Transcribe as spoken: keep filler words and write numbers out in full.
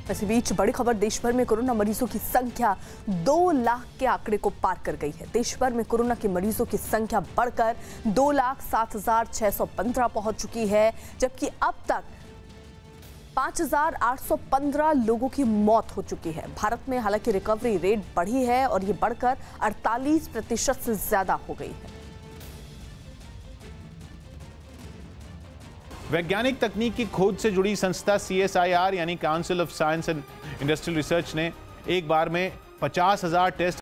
इसी बीच बड़ी खबर, देश भर में कोरोना मरीजों की संख्या दो लाख के आंकड़े को पार कर गई है। देश भर में कोरोना के मरीजों की संख्या बढ़कर दो लाख सात हजार छह सौ पंद्रह पहुंच चुकी है, जबकि अब तक पाँच हजार आठ सौ पंद्रह लोगों की मौत हो चुकी है। भारत में हालांकि रिकवरी रेट बढ़ी है और ये बढ़कर अड़तालीस प्रतिशत से ज्यादा हो गई है। वैज्ञानिक तकनीक की खोज से जुड़ी संस्था सी एस आई आर यानी council of science and industrial research ने एक बार में पचास हजार टेस्ट